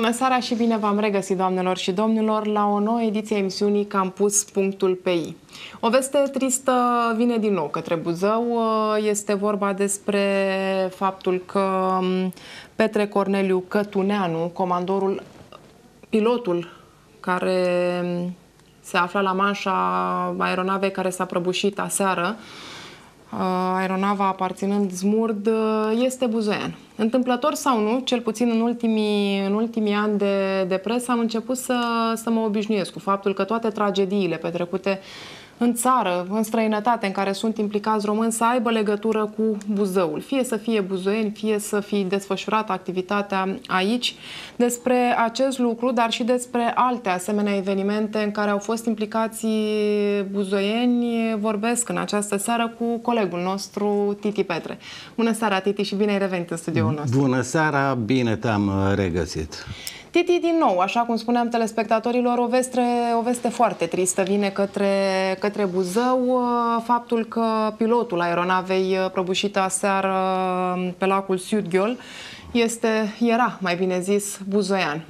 Bună seara și bine v-am regăsit, doamnelor și domnilor, la o nouă ediție a emisiunii Campus.pi. O veste tristă vine din nou către Buzău. Este vorba despre faptul că Petre Corneliu Cătuneanu, pilotul care se afla la manșa aeronavei care s-a prăbușit aseară, aeronava aparținând Zmurd, este buzoian. Întâmplător sau nu, cel puțin în ultimii ani de presă am început să mă obișnuiesc cu faptul că toate tragediile petrecute în țară, în străinătate, în care sunt implicați români, să aibă legătură cu Buzăul. Fie să fie buzoieni, fie să fie desfășurată activitatea aici. Despre acest lucru, dar și despre alte asemenea evenimente în care au fost implicați buzoieni, vorbesc în această seară cu colegul nostru, Titi Petre. Bună seara, Titi, și bine ai revenit în studioul nostru. Bună seara, bine te-am regăsit. Titi, din nou, așa cum spuneam telespectatorilor, o veste foarte tristă vine către Buzău. Faptul că pilotul aeronavei prăbușită aseară pe lacul Sudghiol era, mai bine zis, buzoian.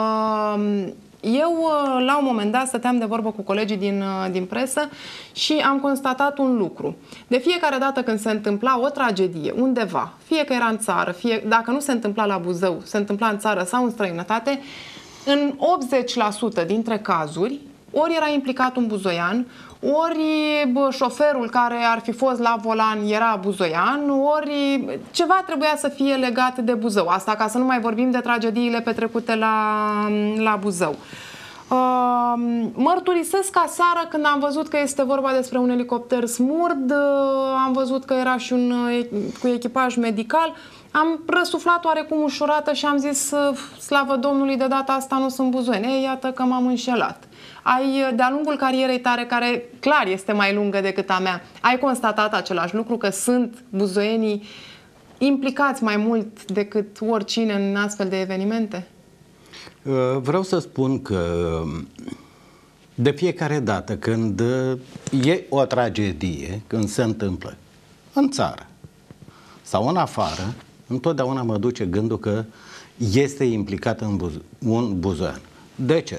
Eu, la un moment dat, stăteam de vorbă cu colegii din presă și am constatat un lucru. De fiecare dată când se întâmpla o tragedie undeva, fie că era în țară, fie dacă nu se întâmpla la Buzău, se întâmpla în țară sau în străinătate, în 80% dintre cazuri, ori era implicat un buzoian, ori șoferul care ar fi fost la volan era buzoian, ori ceva trebuia să fie legat de Buzău. Asta ca să nu mai vorbim de tragediile petrecute la Buzău. Mărturisesc aseară, când am văzut că este vorba despre un elicopter Zmurd, am văzut că era și cu echipaj medical, am răsuflat oarecum ușurată și am zis, slavă Domnului, de data asta nu sunt buzoieni. Ei, iată că m-am înșelat. De-a lungul carierei tare, care clar este mai lungă decât a mea, ai constatat același lucru, că sunt buzoienii implicați mai mult decât oricine în astfel de evenimente? Vreau să spun că de fiecare dată când e o tragedie, când se întâmplă în țară sau în afară, întotdeauna mă duce gândul că este implicat un buzoian. De ce?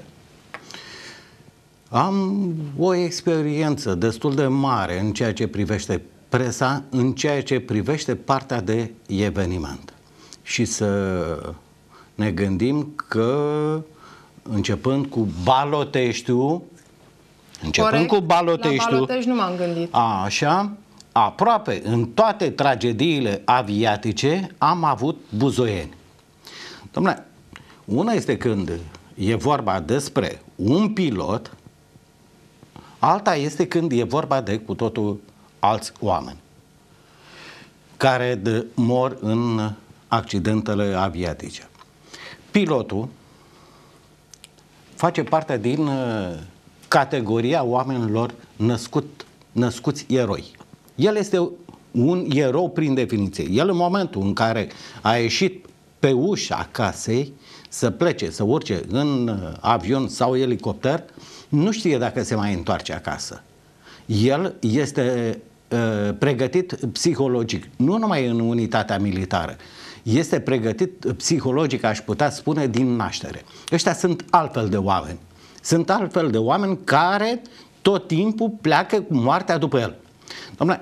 Am o experiență destul de mare în ceea ce privește presa, în ceea ce privește partea de eveniment. Și să ne gândim că începând cu Baloteștiu, La Balotești nu m-am gândit. Așa, aproape în toate tragediile aviatice am avut buzoieni. Dom'le, una este când e vorba despre un pilot, alta este când e vorba de cu totul alți oameni care mor în accidentele aviatice. Pilotul face parte din categoria oamenilor născuți eroi. El este un erou prin definiție. El, în momentul în care a ieșit pe ușa casei să plece, să urce în avion sau elicopter, nu știe dacă se mai întoarce acasă. El este pregătit psihologic, nu numai în unitatea militară, este pregătit psihologic, aș putea spune, din naștere. Ăștia sunt altfel de oameni. Sunt altfel de oameni care tot timpul pleacă cu moartea după el. Dom'le,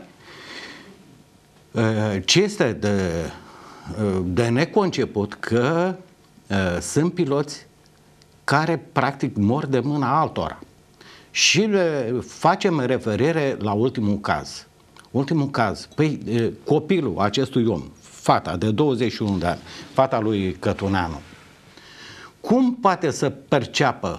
ce este de neconceput că sunt piloți care practic mor de mâna altora. Și le facem referire la ultimul caz. Ultimul caz, păi copilul acestui om, fata de 21 de ani, fata lui Cătuneanu, cum poate să perceapă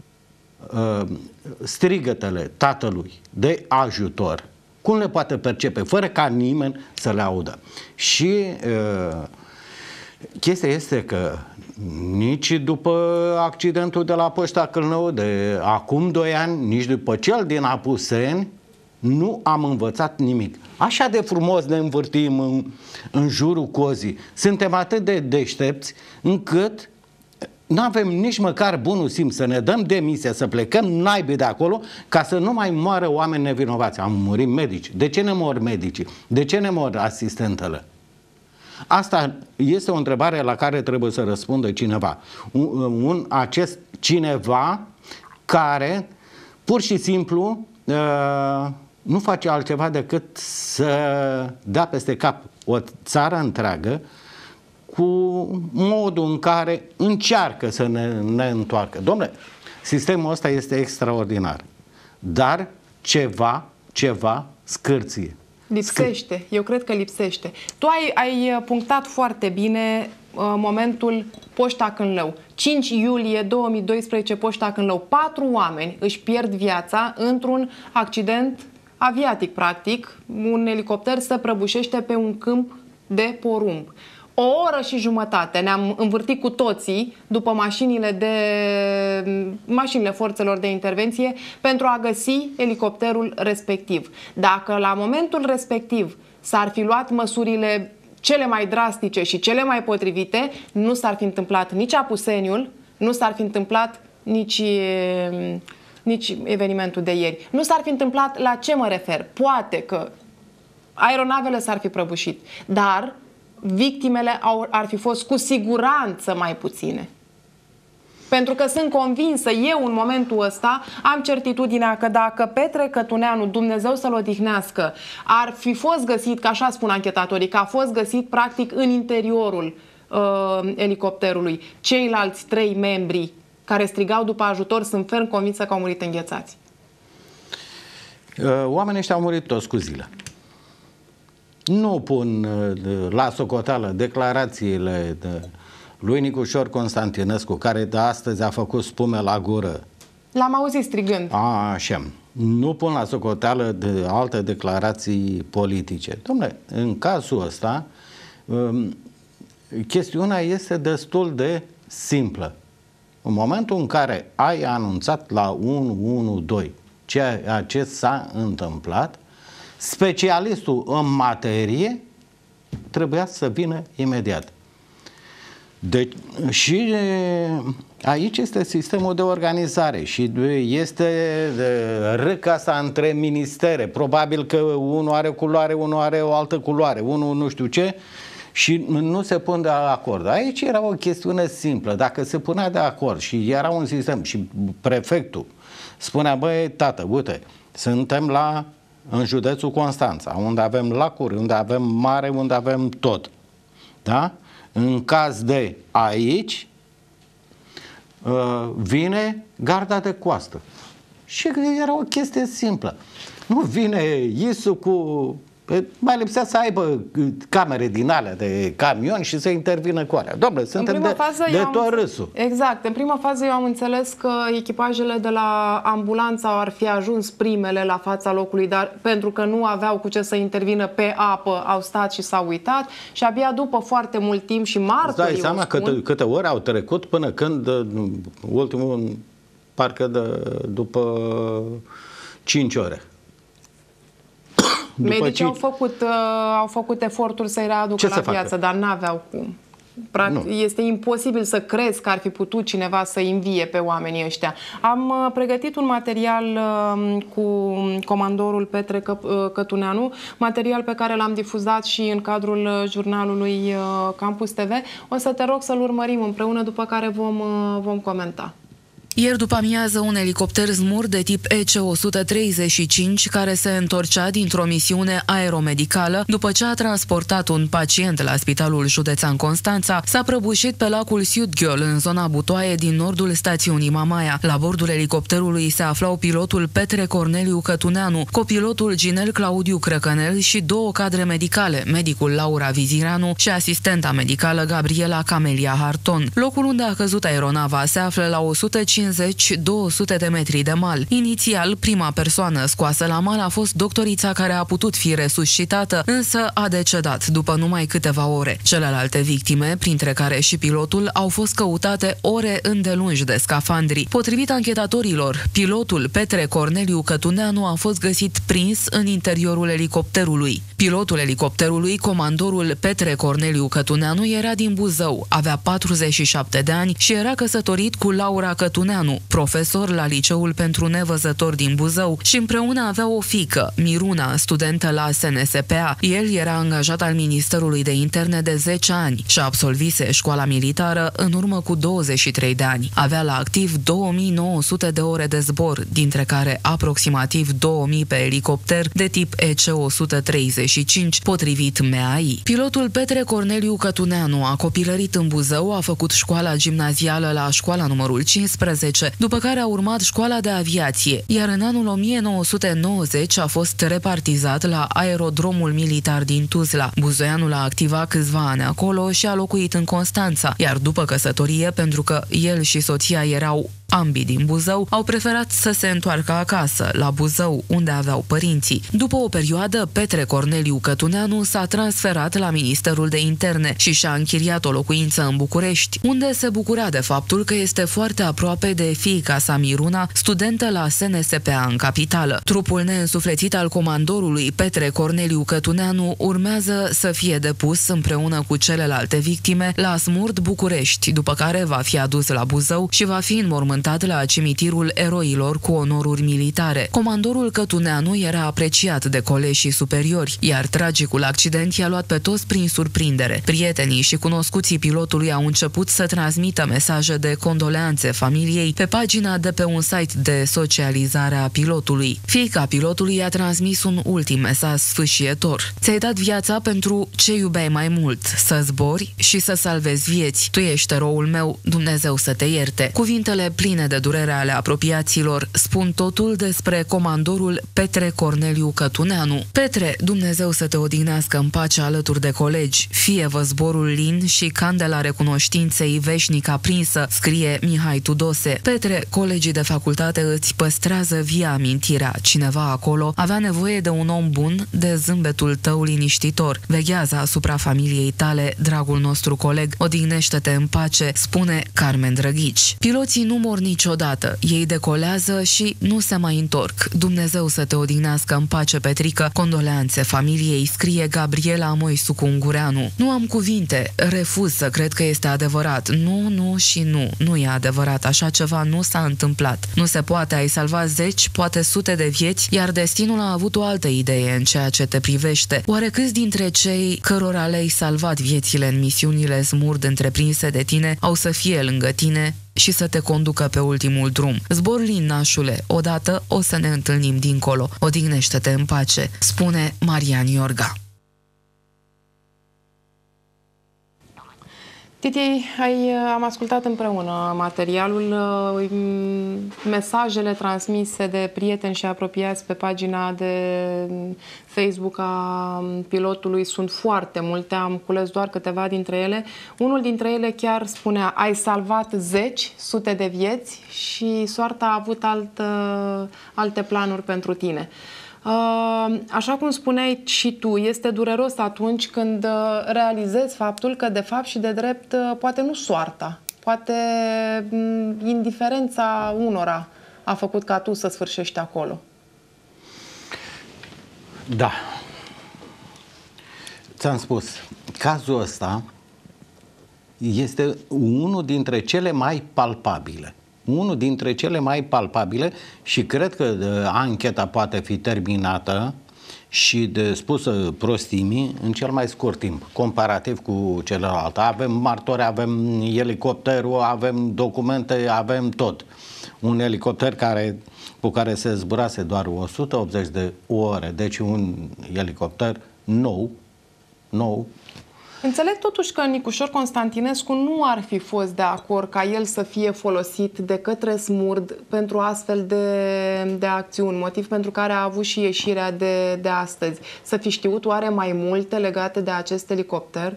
strigătele tatălui de ajutor? Cum le poate percepe fără ca nimeni să le audă? Și chestia este că nici după accidentul de la Poșta Cârnău de acum 2 ani, nici după cel din Apuseni, nu am învățat nimic. Așa de frumos ne învârtim în jurul cozii. Suntem atât de deștepți încât nu avem nici măcar bunul simț să ne dăm demisia, să plecăm naibii de acolo, ca să nu mai moară oameni nevinovați. Am murit medici. De ce ne mor medicii? De ce ne mor asistentele? Asta este o întrebare la care trebuie să răspundă cineva. Acest cineva care pur și simplu nu face altceva decât să dea peste cap o țară întreagă cu modul în care încearcă să ne întoarcă. Dom'le, sistemul ăsta este extraordinar, dar ceva scârție. Lipsește. Eu cred că lipsește. Tu ai punctat foarte bine momentul Poșta Cândlău. 5 iulie 2012, Poșta Cândlău. 4 oameni își pierd viața într-un accident aviatic, practic. Un elicopter se prăbușește pe un câmp de porumb. O oră și jumătate ne-am învârtit cu toții după mașinile forțelor de intervenție pentru a găsi elicopterul respectiv. Dacă la momentul respectiv s-ar fi luat măsurile cele mai drastice și cele mai potrivite, nu s-ar fi întâmplat nici apuseniul, nu s-ar fi întâmplat nici evenimentul de ieri. Nu s-ar fi întâmplat, la ce mă refer? Poate că aeronavele s-ar fi prăbușit, dar victimele ar fi fost cu siguranță mai puține. Pentru că sunt convinsă, eu în momentul ăsta am certitudinea că dacă Petre Cătuneanu, Dumnezeu să-l odihnească, ar fi fost găsit, că așa spun anchetatorii, că a fost găsit practic în interiorul elicopterului, ceilalți 3 membri care strigau după ajutor, sunt ferm convinsă că au murit înghețați. Oamenii ăștia au murit toți cu zile. Nu pun la socoteală declarațiile lui Nicușor Constantinescu, care de astăzi a făcut spume la gură. L-am auzit strigând. Așa. Nu pun la socoteală de alte declarații politice. Dom'le, în cazul ăsta, chestiunea este destul de simplă. În momentul în care ai anunțat la 112 ceea ce s-a întâmplat, specialistul în materie trebuia să vină imediat. Deci, și aici este sistemul de organizare și este râca asta între ministere. Probabil că unul are culoare, unul are o altă culoare, unul nu știu ce, și nu se pun de acord. Aici era o chestiune simplă. Dacă se punea de acord și era un sistem și prefectul spunea, băi, tată, uite, suntem în județul Constanța, unde avem lacuri, unde avem mare, unde avem tot. Da? În caz de aici, vine garda de coastă. Și era o chestie simplă. Nu vine ISU cu... Mai lipsea să aibă camere din alea de camion și să intervină cu alea. Dom'le, suntem de tot râsul. Exact. În prima fază eu am înțeles că echipajele de la ambulanță ar fi ajuns primele la fața locului, dar pentru că nu aveau cu ce să intervină pe apă, au stat și s-au uitat și abia după foarte mult timp și martorii... Îți dai seama câte ore au trecut până când ultimul, parcă după 5 ore. Medicii au făcut eforturi să-i readucă la viață, dar n-aveau cum. Practic, este imposibil să crezi că ar fi putut cineva să învie pe oamenii ăștia. Am pregătit un material cu comandorul Petre Cătuneanu, material pe care l-am difuzat și în cadrul jurnalului Campus TV. O să te rog să-l urmărim împreună, după care vom comenta. Ieri după amiază, un elicopter Zmur de tip EC-135, care se întorcea dintr-o misiune aeromedicală după ce a transportat un pacient la Spitalul Județean Constanța, s-a prăbușit pe lacul Siutgheol, în zona Butoaie din nordul stațiunii Mamaia. La bordul elicopterului se aflau pilotul Petre Corneliu Cătuneanu, copilotul Ginel Claudiu Crăcănel și 2 cadre medicale, medicul Laura Viziranu și asistenta medicală Gabriela Camelia Harton. Locul unde a căzut aeronava se află la 150-200 de metri de mal. Inițial, prima persoană scoasă la mal a fost doctorița care a putut fi resuscitată, însă a decedat după numai câteva ore. Celelalte victime, printre care și pilotul, au fost căutate ore îndelungi de scafandri. Potrivit anchetatorilor, pilotul Petre Corneliu Cătuneanu a fost găsit prins în interiorul elicopterului. Pilotul elicopterului, comandorul Petre Corneliu Cătuneanu, era din Buzău, avea 47 de ani și era căsătorit cu Laura Cătuneanu, Cătuneanu, profesor la Liceul pentru Nevăzători din Buzău și împreună avea o fiică, Miruna, studentă la SNSPA. El era angajat al Ministerului de Interne de 10 ani și absolvise școala militară în urmă cu 23 de ani. Avea la activ 2900 de ore de zbor, dintre care aproximativ 2000 pe elicopter de tip EC-135, potrivit MEAI. Pilotul Petre Corneliu Cătuneanu a copilărit în Buzău, a făcut școala gimnazială la școala numărul 15, după care a urmat școala de aviație, iar în anul 1990 a fost repartizat la Aerodromul Militar din Tuzla. Buzoianul a activat câțiva ani acolo și a locuit în Constanța, iar după căsătorie, pentru că el și soția erau ambii din Buzău, au preferat să se întoarcă acasă, la Buzău, unde aveau părinții. După o perioadă, Petre Corneliu Cătuneanu s-a transferat la Ministerul de Interne și și-a închiriat o locuință în București, unde se bucura de faptul că este foarte aproape de fiica sa Miruna, studentă la SNSPA în capitală. Trupul neînsuflețit al comandorului Petre Corneliu Cătuneanu urmează să fie depus împreună cu celelalte victime la Smurd, București, după care va fi adus la Buzău și va fi înmormântat la cimitirul eroilor cu onoruri militare. Comandorul Cătuneanu era apreciat de colegii superiori, iar tragicul accident i-a luat pe toți prin surprindere. Prietenii și cunoscuții pilotului au început să transmită mesaje de condoleanțe familiei pe pagina de pe un site de socializare a pilotului. Fiica pilotului a transmis un ultim mesaj sfâșietor. Ți-ai dat viața pentru ce iubeai mai mult, să zbori și să salvezi vieți. Tu ești eroul meu, Dumnezeu să te ierte. Cuvintele pline de durere ale apropiaților spun totul despre comandorul Petre Corneliu Cătuneanu. Petre, Dumnezeu să te odihnească în pace alături de colegi, fie-vă zborul lin și candela recunoștinței veșnic aprinsă, scrie Mihai Tudose. Petre, colegii de facultate îți păstrează via amintirea. Cineva acolo avea nevoie de un om bun, de zâmbetul tău liniștitor. Veghează asupra familiei tale, dragul nostru coleg, odihnește-te în pace, spune Carmen Drăghici. Piloții nu mor niciodată, ei decolează și nu se mai întorc. Dumnezeu să te odihnească în pace, Petrică, condoleanțe familiei, scrie Gabriela Moisucu Ungureanu. Nu am cuvinte, refuz să cred că este adevărat. Nu și nu. Nu e adevărat, așa ceva nu s-a întâmplat. Nu se poate, ai salvat zeci, poate sute de vieți, iar destinul a avut o altă idee în ceea ce te privește. Oare câți dintre cei cărora le-ai salvat viețile în misiunile Smurd întreprinse de tine au să fie lângă tine și să te conducă pe ultimul drum? Zbor lin, nașule, odată o să ne întâlnim dincolo. Odihnește-te în pace, spune Marian Iorga. Titi, am ascultat împreună materialul, mesajele transmise de prieteni și apropiați pe pagina de Facebook a pilotului sunt foarte multe, am cules doar câteva dintre ele. Unul dintre ele chiar spunea: ai salvat zeci, sute de vieți și soarta a avut alte planuri pentru tine. Așa cum spuneai și tu, este dureros atunci când realizezi faptul că de fapt și de drept poate nu soarta, poate indiferența unora a făcut ca tu să sfârșești acolo. Da. Ți-am spus, cazul ăsta este unul dintre cele mai palpabile. Unul dintre cele mai palpabile și cred că ancheta poate fi terminată și spusă prostimii în cel mai scurt timp, comparativ cu celălalt. Avem martori, avem elicopterul, avem documente, avem tot. Un elicopter cu care se zburase doar 180 de ore, deci un elicopter nou. Înțeleg totuși că Nicușor Constantinescu nu ar fi fost de acord ca el să fie folosit de către Smurd pentru astfel de acțiuni, motiv pentru care a avut și ieșirea de astăzi. Să fi știut oare mai multe legate de acest elicopter?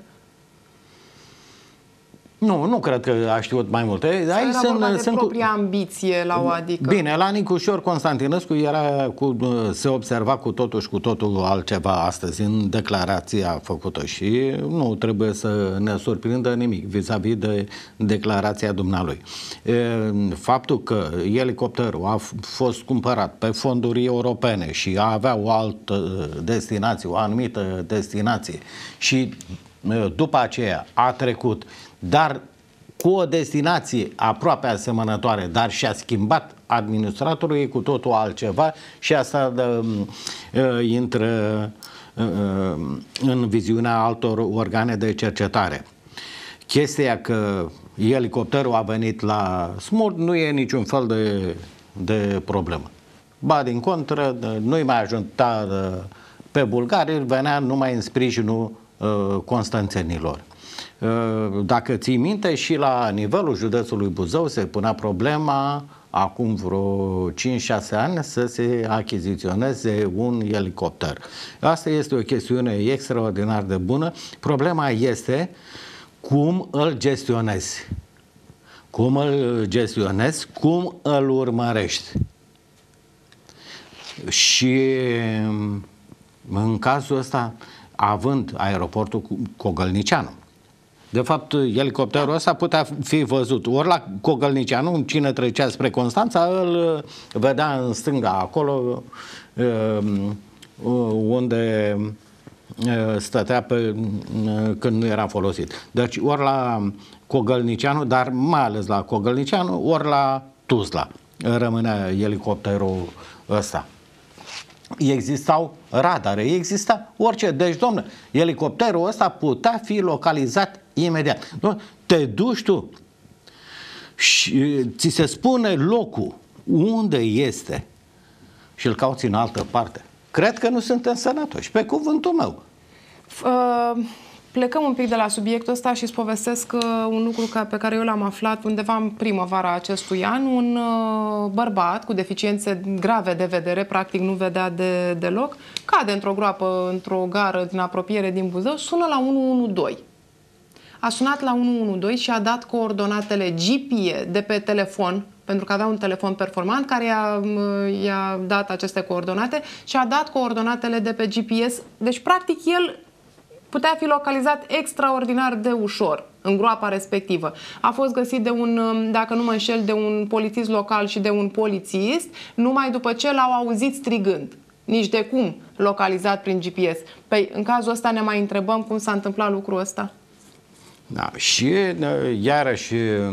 Nu cred că a știut mai multe. Era vorba de propria ambiție la o adică. Bine, la Nicușor Constantinescu se observa cu totul altceva astăzi în declarația făcută și nu trebuie să ne surprindă nimic vis-a-vis de declarația dumnealui. Faptul că elicopterul a fost cumpărat pe fonduri europene și avea o altă destinație, o anumită destinație și după aceea a trecut, dar cu o destinație aproape asemănătoare, dar și-a schimbat administratorul, e cu totul altceva și asta intră în viziunea altor organe de cercetare. Chestia că elicopterul a venit la Smurd nu e niciun fel de problemă. Ba din contră, nu-i mai ajunta pe bulgari, venea numai în sprijinul constanțenilor. Dacă ții minte, și la nivelul județului Buzău se punea problema acum vreo 5-6 ani să se achiziționeze un elicopter. Asta este o chestiune extraordinar de bună. Problema este cum îl gestionezi. Cum îl gestionezi, cum îl urmărești. Și în cazul ăsta, având aeroportul Cogălnicianu, de fapt, elicopterul ăsta putea fi văzut ori la Cogălnicianu, cine trecea spre Constanța, îl vedea în stânga acolo, unde stătea când nu era folosit. Deci ori la Cogălnicianu, dar mai ales la Cogălnicianu, ori la Tuzla rămânea elicopterul ăsta. Existau radare, exista orice. Deci, domnule, elicopterul ăsta putea fi localizat imediat. Te duci tu și ți se spune locul unde este și îl cauți în altă parte. Cred că nu suntem sănătoși, pe cuvântul meu. Plecăm un pic de la subiectul ăsta și îți povestesc un lucru pe care eu l-am aflat undeva în primăvara acestui an. Un bărbat cu deficiențe grave de vedere, practic nu vedea deloc, cade într-o groapă, într-o gară din apropiere din Buzău, sună la 112. A sunat la 112 și a dat coordonatele GPS de pe telefon, pentru că avea un telefon performant care i-a dat aceste coordonate și a dat coordonatele de pe GPS. Deci, practic, el putea fi localizat extraordinar de ușor în groapa respectivă. A fost găsit de un, dacă nu mă înșel, de un polițist local și de un polițist, numai după ce l-au auzit strigând. Nici de cum localizat prin GPS. Păi, în cazul ăsta ne mai întrebăm cum s-a întâmplat lucrul ăsta. Da, și iarăși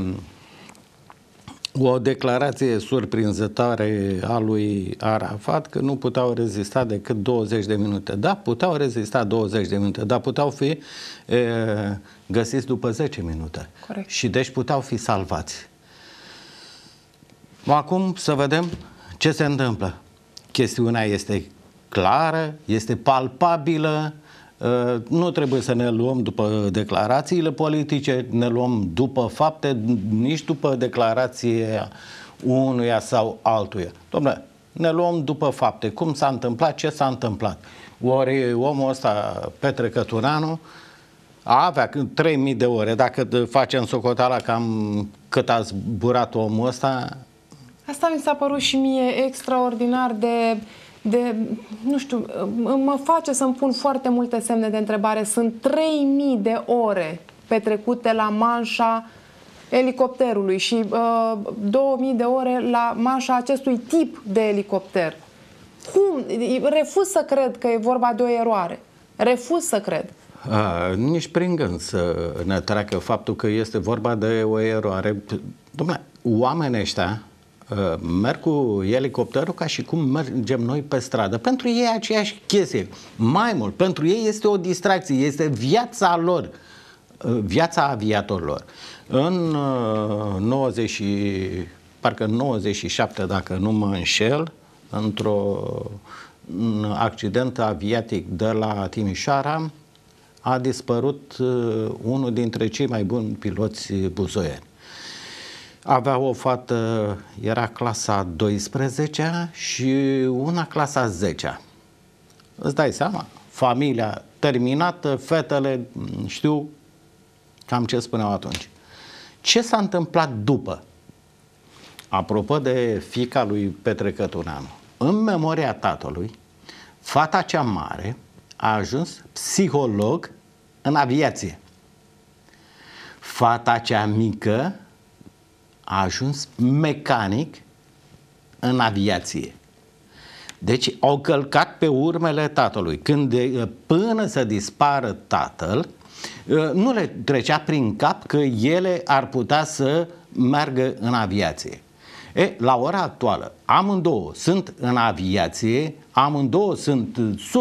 o declarație surprinzătoare a lui Arafat că nu puteau rezista decât 20 de minute. Da, puteau rezista 20 de minute, dar puteau fi găsiți după 10 minute. Corect. Și deci puteau fi salvați. Acum să vedem ce se întâmplă. Chestiunea este clară, este palpabilă. Nu trebuie să ne luăm după declarațiile politice, ne luăm după fapte, nici după declarație unuia sau altuia. Dom'le, ne luăm după fapte. Cum s-a întâmplat, ce s-a întâmplat. Ori omul ăsta, Petre Căturanu, avea 3000 de ore. Dacă facem socoteala cam cât a zburat omul ăsta. Asta mi s-a părut și mie extraordinar nu știu, mă face să-mi pun foarte multe semne de întrebare. Sunt 3000 de ore petrecute la manșa elicopterului și 2000 de ore la manșa acestui tip de elicopter. Cum? Refuz să cred că e vorba de o eroare. Refuz să cred. Nici prin gând să ne treacă faptul că este vorba de o eroare. Dom'le, oamenii ăștia merg cu elicopterul ca și cum mergem noi pe stradă. Pentru ei e aceeași chestie. Mai mult, pentru ei este o distracție, este viața lor, viața aviatorilor. În 97, dacă nu mă înșel, într-un accident aviatic de la Timișoara, a dispărut unul dintre cei mai buni piloți buzoieni. Avea o fată, era clasa 12-a și una clasa 10-a. Îți dai seama? Familia terminată, fetele, știu cam ce spuneau atunci. Ce s-a întâmplat după? Apropo de fiica lui Petre Căturanu, în memoria tatălui, fata cea mare a ajuns psiholog în aviație. Fata cea mică a ajuns mecanic în aviație. Deci au călcat pe urmele tatălui. Până să dispară tatăl, nu le trecea prin cap că ele ar putea să meargă în aviație. La ora actuală, amândouă sunt în aviație, amândouă sunt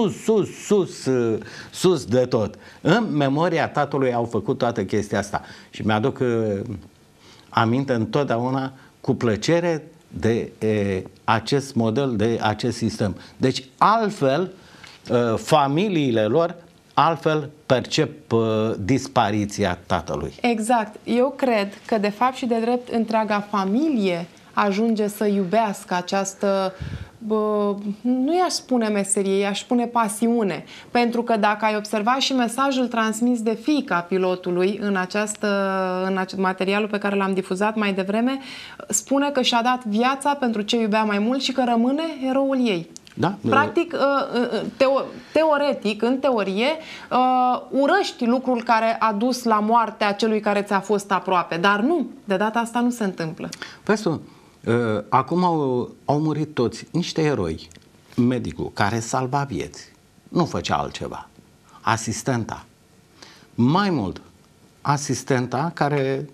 sus de tot. În memoria tatălui au făcut toată chestia asta. Și mi-aduc aminte întotdeauna cu plăcere de acest model, de acest sistem. Deci altfel, familiile lor altfel percep dispariția tatălui. Exact. Eu cred că de fapt și de drept întreaga familie ajunge să iubească această, nu i-aș spune meserie, i-aș spune pasiune. Pentru că dacă ai observat și mesajul transmis de fiica pilotului în materialul pe care l-am difuzat mai devreme, spune că și-a dat viața pentru ce iubea mai mult și că rămâne eroul ei. Da? Practic, teoretic, în teorie, urăști lucrul care a dus la moartea celui care ți-a fost aproape, dar nu, de data asta nu se întâmplă. Vezi, acum au murit toți niște eroi. Medicul care salva vieți, nu făcea altceva. Asistenta. Mai mult, asistenta care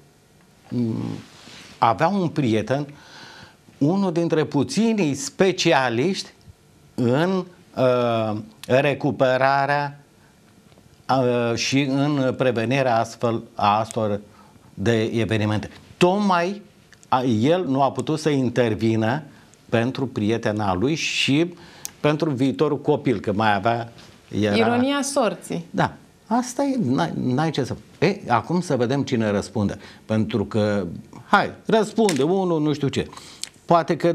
avea un prieten, unul dintre puținii specialiști în recuperarea și în prevenirea astfel de evenimente. Tocmai el nu a putut să intervină pentru prietena lui și pentru viitorul copil, că mai avea... Ironia sorții. Da. Asta e, n-ai ce să... Acum să vedem cine răspunde. Pentru că, răspunde unul, nu știu ce. Poate că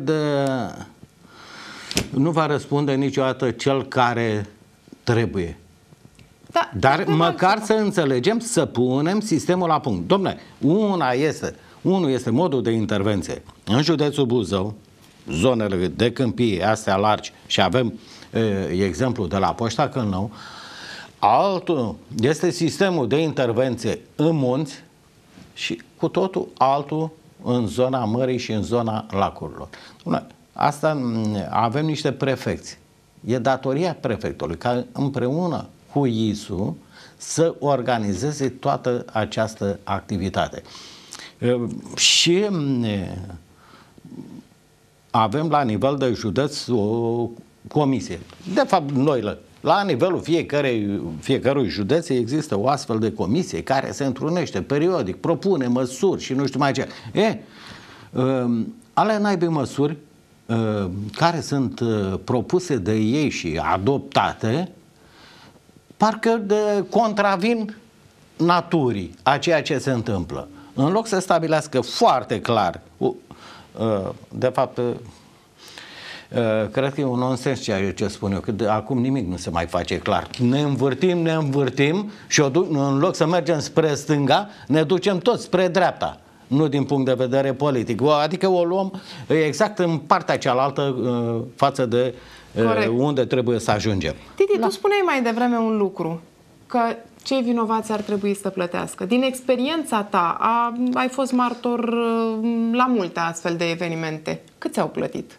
nu va răspunde niciodată cel care trebuie. Da, dar măcar să înțelegem, să punem sistemul la punct. Dom'le, unul este modul de intervenție. În județul Buzău, zonele de câmpie, astea largi, și avem exemplu de la Poșta Câlnău, altul este sistemul de intervenție în munți și cu totul altul în zona mării și în zona lacurilor. Asta avem niște prefecți. E datoria prefectului ca împreună cu ISU să organizeze toată această activitate. Și avem la nivel de județ o comisie. De fapt, noi la nivelul fiecărui județ există o astfel de comisie care se întrunește periodic, propune măsuri și nu știu mai ce. Ale naibii măsuri care sunt propuse de ei și adoptate parcă contravin naturii a ceea ce se întâmplă. În loc să stabilească foarte clar, de fapt, cred că e un nonsens ceea ce spun eu, că acum nimic nu se mai face clar. Ne învârtim și în loc să mergem spre stânga, ne ducem toți spre dreapta. Nu din punct de vedere politic. Adică o luăm exact în partea cealaltă față de unde trebuie să ajungem. Titi, tu spuneai mai devreme un lucru, că cei vinovați ar trebui să plătească. Din experiența ta, ai fost martor la multe astfel de evenimente. Câți au plătit?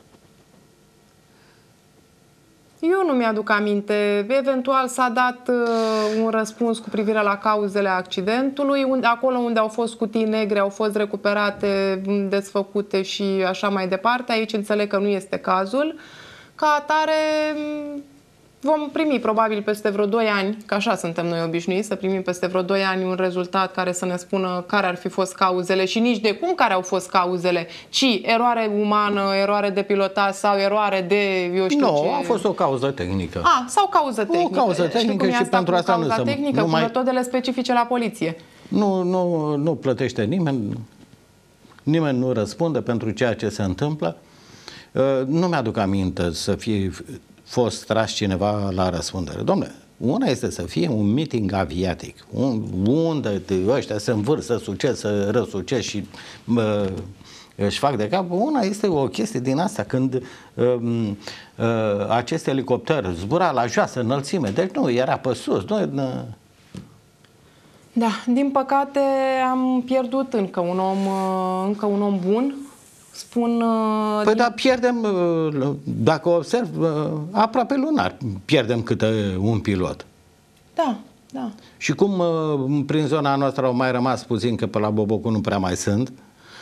Eu nu mi-aduc aminte. Eventual s-a dat un răspuns cu privire la cauzele accidentului. Acolo unde au fost cutii negre au fost recuperate, desfăcute și așa mai departe. Aici înțeleg că nu este cazul. Ca atare vom primi probabil peste vreo 2 ani, că așa suntem noi obișnuiți, să primim peste vreo 2 ani un rezultat care să ne spună care ar fi fost cauzele și nici de cum care au fost cauzele, ci eroare umană, eroare de pilotaj sau eroare de, eu știu ce... Nu, a fost o cauză tehnică. Sau cauză tehnică. O cauză tehnică și pentru asta nu se... tehnică, cu metodele specifice la poliție. Nu plătește nimeni, nimeni nu răspunde pentru ceea ce se întâmplă. Nu mi-aduc aminte să fie fost tras cineva la răspundere. Dom'le, una este să fie un meeting aviatic, unde ăștia se învârt, să sucesc, să răsucesc și își fac de cap. Una este o chestie din asta, când acest elicopter zbura la joasă înălțime, deci nu, era pe sus. Da, din păcate am pierdut încă un om bun. Păi da, pierdem, dacă observ, aproape lunar pierdem câte un pilot. Da. Da. Și cum prin zona noastră au mai rămas puțin, că pe la Bobocu nu prea mai sunt,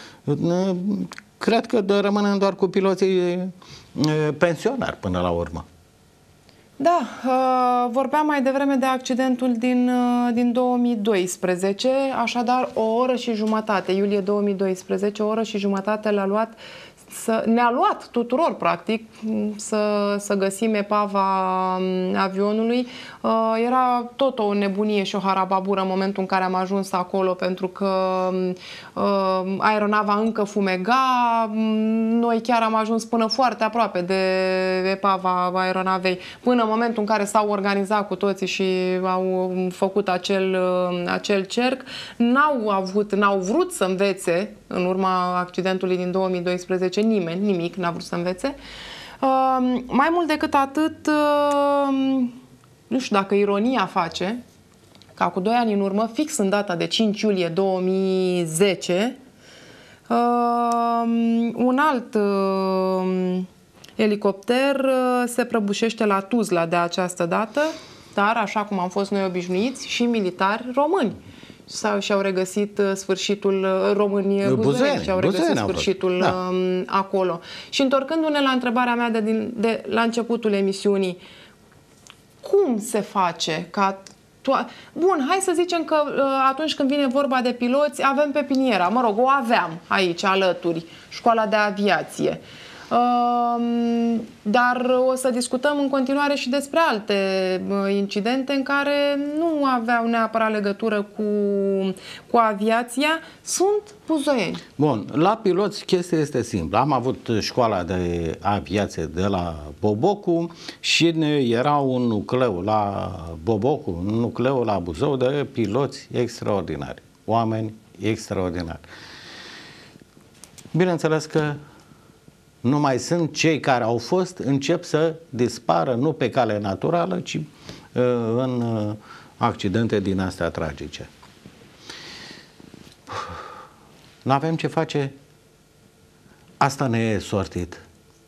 cred că rămânem doar cu piloții pensionari până la urmă. Da, vorbeam mai devreme de accidentul din 2012, așadar o oră și jumătate, iulie 2012, o oră și jumătate ne-a luat tuturor, practic, să găsim epava avionului. Era tot o nebunie și o harababură în momentul în care am ajuns acolo, pentru că aeronava încă fumega. Noi chiar am ajuns până foarte aproape de epava aeronavei, până în momentul în care s-au organizat cu toții și au făcut acel cerc. N-au vrut să învețe în urma accidentului din 2012 nimic n-a vrut să învețe. Mai mult decât atât, nu știu dacă ironia face, ca cu 2 ani în urmă, fix în data de 5 iulie 2010, un alt elicopter se prăbușește la Tuzla de această dată, dar, așa cum am fost noi obișnuiți, și militari români și-au regăsit sfârșitul, români buzăeni și-au regăsit sfârșitul acolo. Și întorcându-ne la întrebarea mea de la începutul emisiunii, cum se face ca bun, hai să zicem că atunci când vine vorba de piloți, avem pepiniera, mă rog, o aveam aici alături, școala de aviație. Dar o să discutăm în continuare și despre alte incidente în care nu aveau neapărat legătură cu aviația. Sunt buzoieni. Bun, la piloți chestia este simplă. Am avut școala de aviație de la Bobocu și era un nucleu la Bobocu, un nucleu la Buzău de piloți extraordinari, oameni extraordinari. Bineînțeles că nu mai sunt cei care au fost, încep să dispară, nu pe cale naturală, ci în accidente din astea tragice. Nu avem ce face, asta ne e sortit.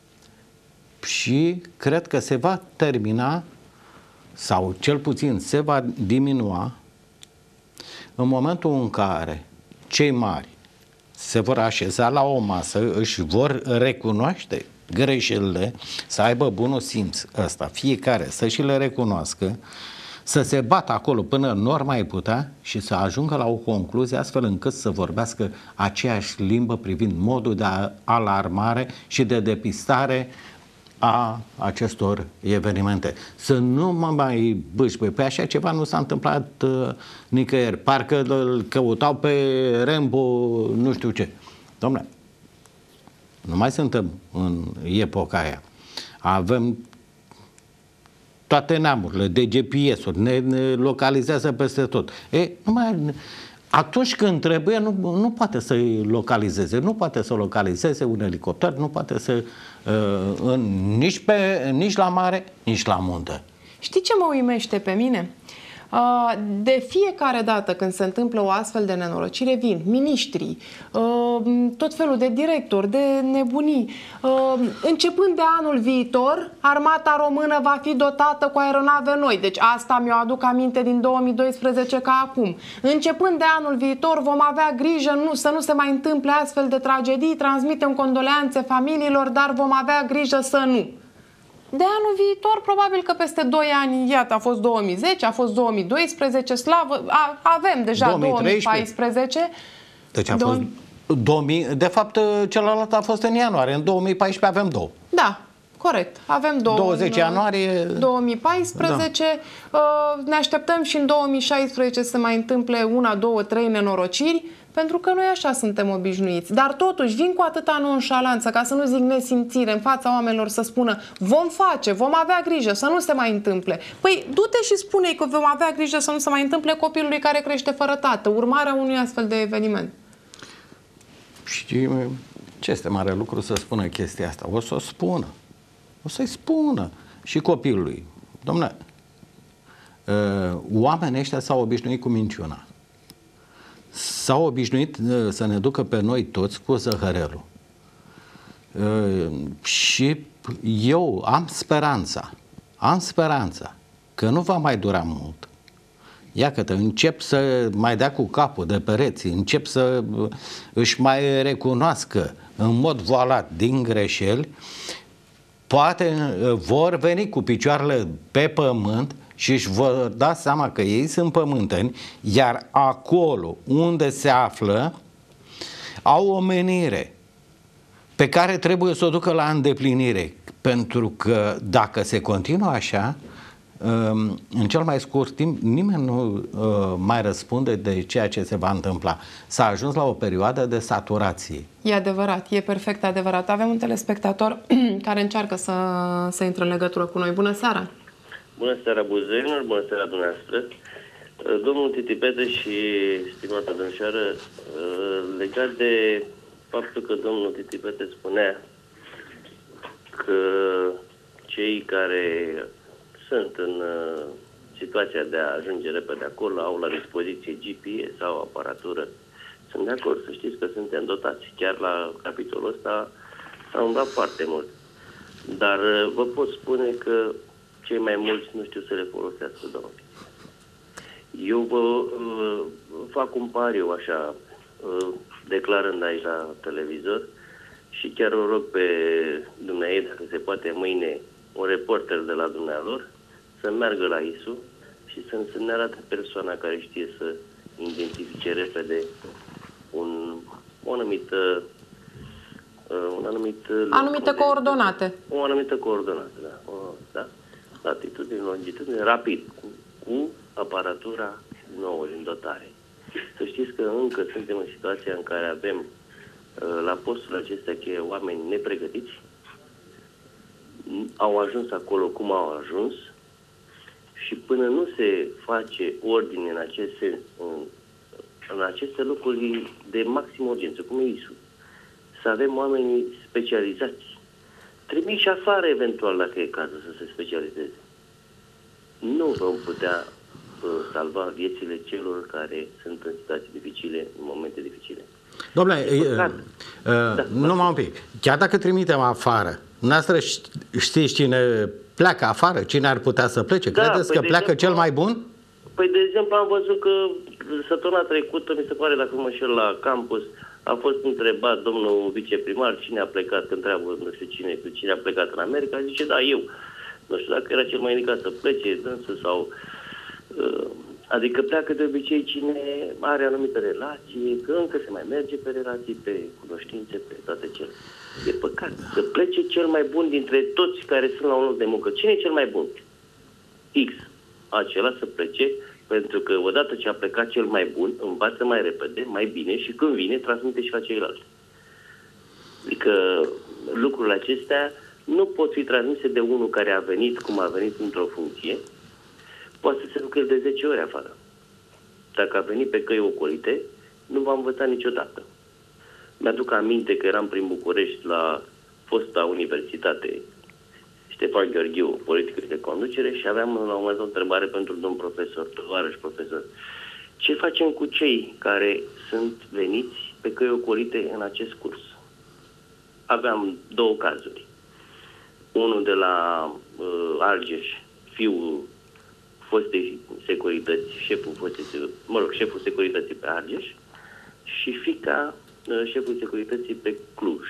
Și cred că se va termina, sau cel puțin se va diminua, în momentul în care cei mari se vor așeza la o masă, își vor recunoaște greșelile, să aibă bunul simț ăsta, fiecare să și le recunoască, să se bată acolo până nu ar mai putea și să ajungă la o concluzie astfel încât să vorbească aceeași limbă privind modul de alarmare și de depistare a acestor evenimente. Să nu mă mai bâșbăi. Pe așa ceva nu s-a întâmplat nicăieri. Parcă îl căutau pe Rambo, nu știu ce. Dom'le, nu mai suntem în epoca aia. Avem toate neamurile de GPS-uri, ne localizează peste tot. Atunci când trebuie, nu poate să-i localizeze. Nu poate să localizeze un elicopter, nu poate să nici la mare, nici la munte. Știi ce mă uimește pe mine? De fiecare dată când se întâmplă o astfel de nenorocire, vin miniștrii, tot felul de directori, de nebunii. Începând de anul viitor, armata română va fi dotată cu aeronave noi. Deci asta mi-o aduc aminte din 2012 ca acum. Începând de anul viitor vom avea grijă să nu se mai întâmple astfel de tragedii, transmitem condoleanțe familiilor, dar vom avea grijă să nu. De anul viitor, probabil că peste 2 ani, iată, a fost 2010, a fost 2012, slavă, avem deja 2014. Deci a fost 2000, de fapt, celălalt a fost în ianuarie, în 2014 avem 2. Da, corect, avem 20 ianuarie 2014, da. Ne așteptăm și în 2016 să mai întâmple 1, 2, 3 nenorociri, pentru că noi așa suntem obișnuiți. Dar totuși vin cu atâta nonșalanță, ca să nu zic nesimțire, în fața oamenilor să spună vom face, vom avea grijă să nu se mai întâmple. Păi du-te și spune-i că vom avea grijă să nu se mai întâmple copilului care crește fără tată, urmarea unui astfel de eveniment. Și ce este mare lucru să spună chestia asta? O să o spună. O să-i spună și copilului. Dom'le, oamenii ăștia s-au obișnuit cu minciuna. S-au obișnuit să ne ducă pe noi toți cu zăhărelul. Și eu am speranța că nu va mai dura mult, iată, încep să mai dea cu capul de pereți, încep să își mai recunoască în mod voalat din greșeli, poate vor veni cu picioarele pe pământ și își vor da seama că ei sunt pământeni, iar acolo unde se află au o menire pe care trebuie să o ducă la îndeplinire, pentru că dacă se continuă așa, în cel mai scurt timp nimeni nu mai răspunde de ceea ce se va întâmpla. S-a ajuns la o perioadă de saturație. E adevărat, e perfect adevărat. Avem un telespectator care încearcă să intre în legătură cu noi. Bună seara! Bună seara, buzoienilor, bună seara dumneavoastră. Domnul Titi Petre și stimată domnișoară, legat de faptul că domnul Titi Petre spunea că cei care sunt în situația de a ajunge repede acolo au la dispoziție GPS sau aparatură. Sunt de acord, să știți că suntem dotați. Chiar la capitolul ăsta s-a umblat foarte mult. Dar vă pot spune că cei mai mulți nu știu să le folosească, domnule. Eu vă fac un pariu așa, declarând aici la televizor, și chiar o rog pe dumneavoastră, dacă se poate mâine, un reporter de la dumnealor să meargă la ISU și să ne arate persoana care știe să identifice repede anumite coordonate. O anumită coordonată, da. Da? Latitudine, longitudine, rapid, cu aparatura nouă în dotare. Să știți că încă suntem în situația în care avem la postul acestea oameni nepregătiți, au ajuns acolo cum au ajuns și până nu se face ordine în acest sens, în aceste locuri de maximă urgență, cum e ISU, să avem oamenii specializați, trimiși afară eventual dacă e cazul să se specializeze. Nu vom putea salva viețile celor care sunt în situații dificile, în momente dificile. Dom'le, numai un pic. Chiar dacă trimitem afară, noastră știți cine pleacă afară? Cine ar putea să plece? Credeți că pleacă cel mai bun? Păi, de exemplu, am văzut că săptămâna trecută, mi se pare, dacă mă înșel, la campus, a fost întrebat domnul viceprimar cine a plecat, că întreabă nu știu cine a plecat în America, zice, da, eu. Nu știu dacă era cel mai indicat să plece, dânsă sau... Adică pleacă de obicei cine are anumită relație, că încă se mai merge pe relații, pe cunoștințe, pe toate cele. E păcat să plece cel mai bun dintre toți care sunt la un loc de muncă. Cine e cel mai bun? X. Acela să plece, pentru că odată ce a plecat cel mai bun, învață mai repede, mai bine și când vine, transmite și la ceilalți. Adică lucrurile acestea nu pot fi transmise de unul care a venit cum a venit într-o funcție, poate să se lucreze de 10 ori afară. Dacă a venit pe căi ocolite, nu va învăța niciodată. Mi-aduc aminte că eram prin București la fosta universitate Ștefan Gheorghiu, politică de conducere, și aveam la un moment dat o întrebare pentru domn profesor, tovarăș profesor. Ce facem cu cei care sunt veniți pe căi ocolite în acest curs? Aveam două cazuri. Unul de la Argeș, fiul fostei securități, șeful securității pe Argeș, și fiica șeful securității pe Cluj.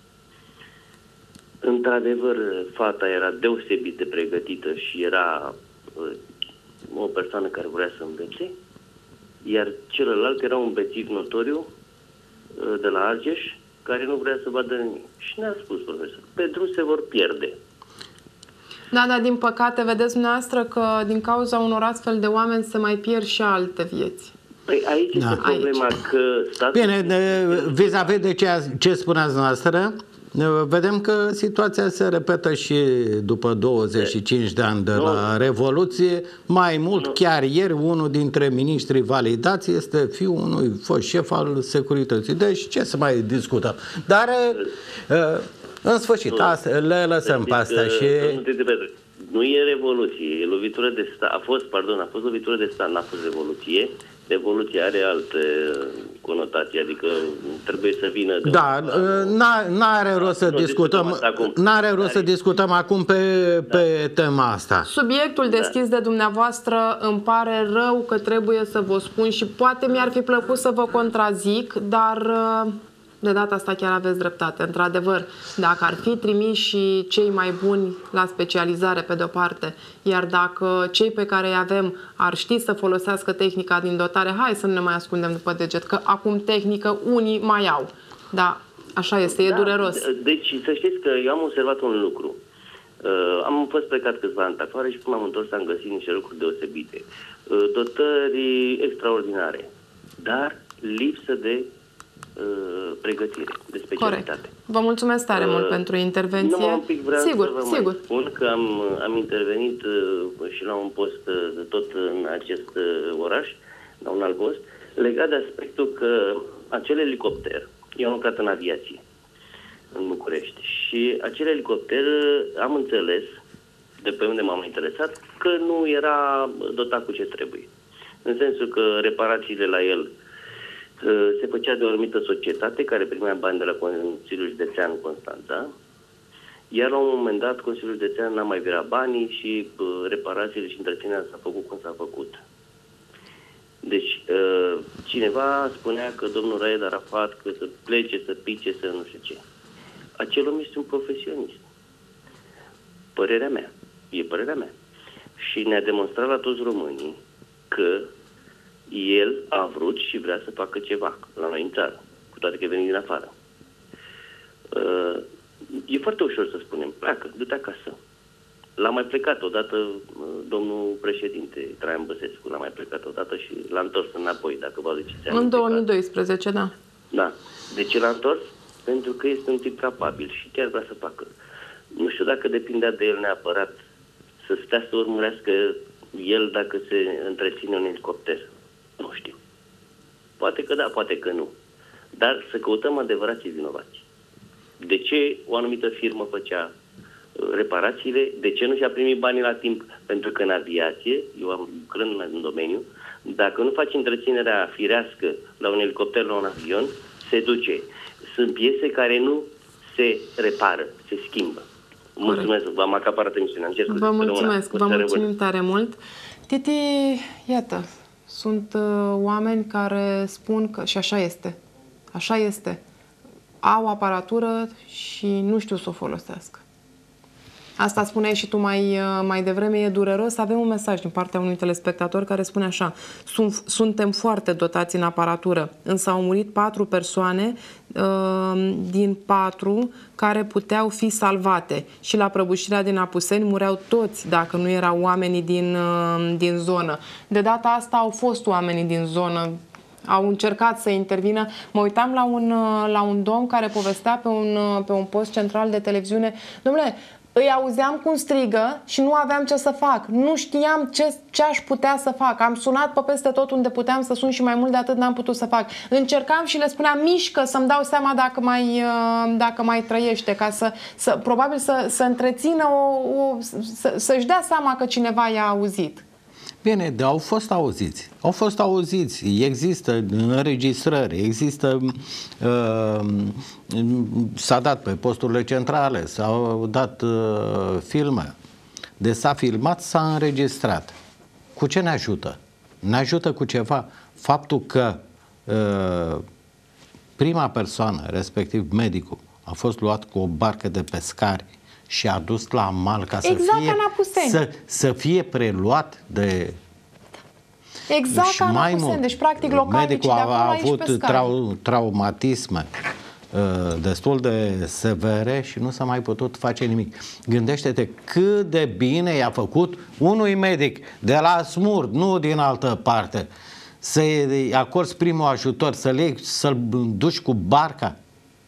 Într-adevăr, fata era deosebit de pregătită și era o persoană care vrea să învețe, iar celălalt era un bețiv notoriu de la Argeș, care nu vrea să vadă nimic. Și ne-a spus profesor, pe drum se vor pierde. Da, dar din păcate, vedeți dumneavoastră că din cauza unor astfel de oameni se mai pierd și alte vieți. Păi aici este problema că statul... Bine, vis-a-vis de ce spuneați noastră, vedem că situația se repetă și după 25 de ani de la Revoluție. Mai mult, chiar ieri, unul dintre miniștrii validați este fiul unui fost șef al securității. Deci ce să mai discutăm? Dar... în sfârșit, le lăsăm pe astea și... Nu e revoluție, e lovitură de stat. A fost lovitură de stat, n-a fost revoluție. Evoluția are alte conotații, adică trebuie să vină... Da, n-are rost să discutăm, n-are rost să discutăm acum pe tema asta. Subiectul deschis de dumneavoastră, îmi pare rău că trebuie să vă spun și poate mi-ar fi plăcut să vă contrazic, dar de data asta chiar aveți dreptate. Într-adevăr, dacă ar fi trimiși cei mai buni la specializare pe de-o parte, iar dacă cei pe care îi avem ar ști să folosească tehnica din dotare, hai să nu ne mai ascundem după deget, că acum tehnică unii mai au. Da, așa este, e dureros. Deci să știți că eu am observat un lucru. Am fost plecat câțiva ani afară și când m-am întors am găsit niște lucruri deosebite. Dotări extraordinare, dar lipsă de pregătire, de specialitate. Corect. Vă mulțumesc tare mult pentru intervenție. Nu, un pic vreau sigur, să vă sigur. mai spun că am intervenit și la un post tot în acest oraș, la un alt post, legat de aspectul că acel elicopter, eu am lucrat în aviație în București și acel elicopter am înțeles, de pe unde m-am interesat, că nu era dotat cu ce trebuie. În sensul că reparațiile la el se făcea de o anumită societate care primea bani de la Consiliul Județean Constanța, iar la un moment dat Consiliul Județean n-a mai virat banii și reparațiile și întreținerea s-a făcut cum s-a făcut. Deci cineva spunea că domnul Raed Arafat că să plece, să pice, să nu știu ce. Acel om este un profesionist. Părerea mea. E părerea mea. Și ne-a demonstrat la toți românii că el a vrut și vrea să facă ceva la noi în țară, cu toate că e venit din afară. E foarte ușor să spunem, pleacă, du-te acasă. L-a mai plecat odată domnul președinte Traian Băsescu, l-a mai plecat odată și l-a întors înapoi, dacă vă aduceți aminte. În 2012, da. Da. De ce l-a întors? Pentru că este un tip capabil și chiar vrea să facă. Nu știu dacă depindea de el neapărat să stea să urmărească el dacă se întreține un elicopter. Nu știu. Poate că da, poate că nu. Dar să căutăm adevărații vinovați. De ce o anumită firmă făcea reparațiile? De ce nu și-a primit banii la timp? Pentru că în aviație, eu am lucrând în domeniu, dacă nu faci întreținerea firească la un elicopter, la un avion, se duce. Sunt piese care nu se repară, se schimbă. Mulțumesc, v-am acaparat emisiunea. Vă mulțumesc, vă mulțumim tare mult. Titi, iată, sunt oameni care spun că, și așa este, au aparatură și nu știu să o folosească. Asta spuneai și tu mai devreme, e dureros. Avem un mesaj din partea unui telespectator care spune așa: suntem foarte dotați în aparatură, însă au murit 4 persoane din 4 care puteau fi salvate și la prăbușirea din Apuseni mureau toți dacă nu erau oamenii din zonă. De data asta au fost oamenii din zonă, au încercat să intervină. Mă uitam la un domn care povestea pe un post central de televiziune: dom'le, îi auzeam cum strigă și nu aveam ce să fac. Nu știam ce aș putea să fac. Am sunat pe peste tot unde puteam să sun și mai mult de atât n-am putut să fac. Încercam și le spuneam: mișcă, să-mi dau seama dacă mai trăiește, ca probabil să întrețină să-și dea seama că cineva i-a auzit. Bine, dar au fost auziți. Au fost auziți. Există înregistrări, există... s-a dat pe posturile centrale, s-au dat filme. De s-a filmat, s-a înregistrat. Cu ce ne ajută? Ne ajută cu ceva. Faptul că prima persoană, respectiv medicul, a fost luat cu o barcă de pescari și a dus la mal ca să fie preluat de... Exact ca în Apuseni. Deci, practic, localnicii de acolo a avut traumatisme destul de severe și nu s-a mai putut face nimic. Gândește-te cât de bine i-a făcut unui medic de la Smurd, nu din altă parte, să-i acorzi primul ajutor, să-l duci cu barca.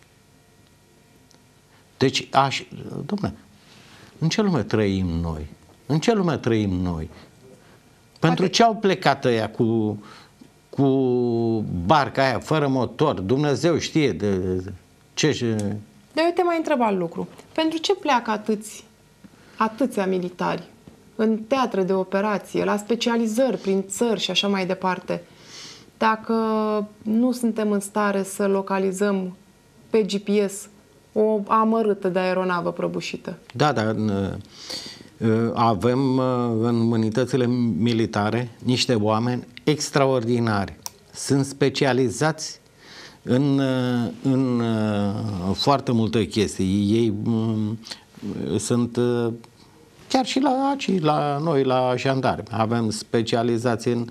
Deci, dom'le, în ce lume trăim noi? În ce lume trăim noi? Pentru ce au plecat ăia cu barca aia, fără motor? Dumnezeu știe de ce... Dar eu te mai întreb alt lucru. Pentru ce pleacă atâția militari în teatre de operație, la specializări prin țări și așa mai departe? dacă nu suntem în stare să localizăm pe GPS o amărâtă de aeronavă prăbușită? Da, dar avem în unitățile militare niște oameni extraordinari. Sunt specializați în foarte multe chestii. Ei sunt chiar și la noi, la jandarmi. Avem specializații în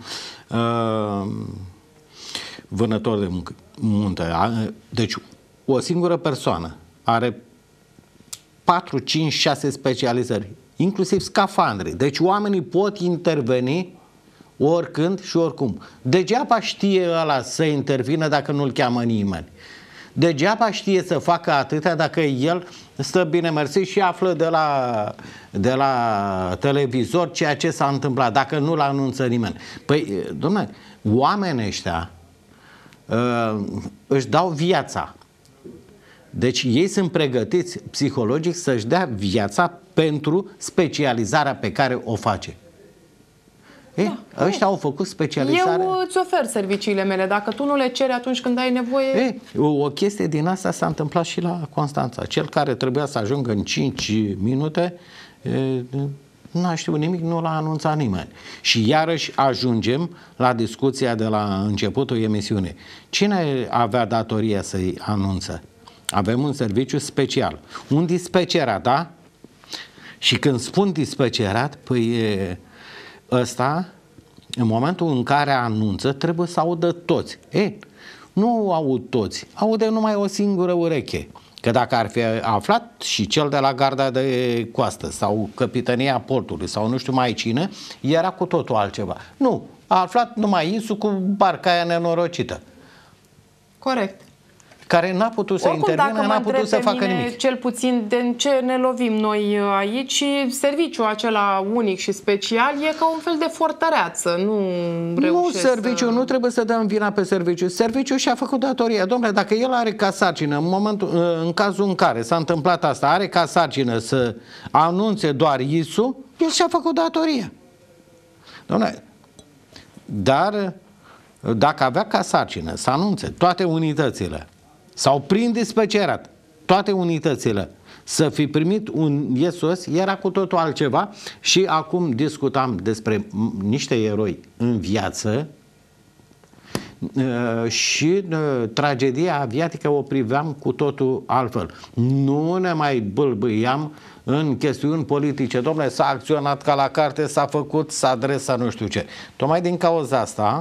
vânători de munte. Deci o singură persoană are 4, 5, 6 specializări, inclusiv scafandre. Deci oamenii pot interveni oricând și oricum. Degeaba știe ăla să intervină dacă nu-l cheamă nimeni. Degeaba știe să facă atâtea dacă el stă bine mersi și află de la televizor ceea ce s-a întâmplat, dacă nu-l anunță nimeni. Păi, dom'le, oamenii ăștia își dau viața. Deci ei sunt pregătiți psihologic să-și dea viața pentru specializarea pe care o face. Ăștia au făcut specializare. Eu îți ofer serviciile mele. Dacă tu nu le ceri atunci când ai nevoie... O chestie din asta s-a întâmplat și la Constanța. Cel care trebuia să ajungă în 5 minute n-a știut nimic, nu l-a anunțat nimeni. Și iarăși ajungem la discuția de la începutul emisiunii. Cine avea datoria să-i anunță? Avem un serviciu special. Un dispecerat, da? Și când spun dispecerat, păi ăsta, în momentul în care anunță, trebuie să audă toți. Nu aud toți, aude numai o singură ureche. Că dacă ar fi aflat și cel de la garda de coastă sau capitania portului sau nu știu mai cine, era cu totul altceva. Nu, a aflat numai Isu cu barca aia nenorocită. Corect. Care n-a putut să intervină, n-a putut să facă nimic. Cel puțin de ce ne lovim noi aici, serviciul acela unic și special e ca un fel de fortăreață. Nu serviciul, nu trebuie să dăm vina pe serviciu. Serviciul și-a făcut datoria. Dom'le, dacă el are ca sarcină, în cazul în care s-a întâmplat asta, are ca sarcină să anunțe doar ISU, el și-a făcut datoria. Dom'le, dar dacă avea ca sarcină să anunțe toate unitățile sau prin dispecerat toate unitățile să fi primit un SOS, era cu totul altceva. Și acum discutam despre niște eroi în viață și tragedia aviatică o priveam cu totul altfel. Nu ne mai bâlbâiam în chestiuni politice. Dom'le, s-a acționat ca la carte, s-a făcut, s-a adresat nu știu ce. Tocmai din cauza asta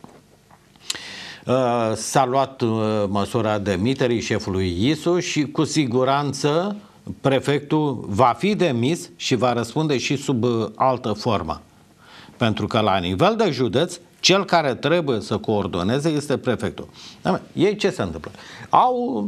s-a luat măsura demiterii șefului ISU și cu siguranță prefectul va fi demis și va răspunde și sub altă formă. Pentru că la nivel de județ, cel care trebuie să coordoneze este prefectul. Ei ce se întâmplă? Au